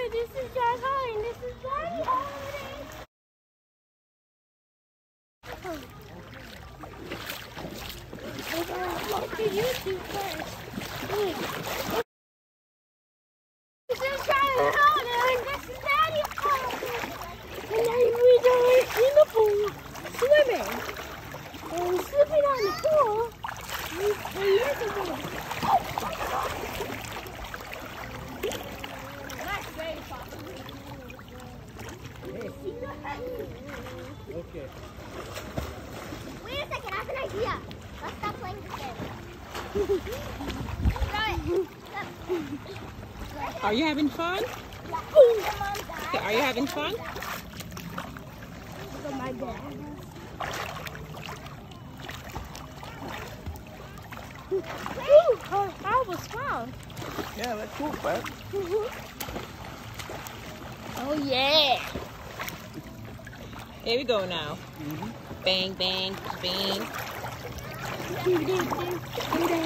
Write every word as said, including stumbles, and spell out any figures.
this is John Holly, this is Johnny Holiday. Oh. Look at YouTube first. This is Johnny Holiday, and this is Daddy Holiday. And then we are in the pool, swimming. And we're slipping on the pool. We, we use the pool. Okay. Wait a second, I have an idea. Let's stop playing this game. Throw it. Are you having fun? Yeah. Okay, are you having fun? Look at my dad. Ooh, oh, that was fun. Yeah, that's cool, Pat. Oh yeah. Here we go now. Mm-hmm. Bang, bang, bang. Do, do, do, do, do.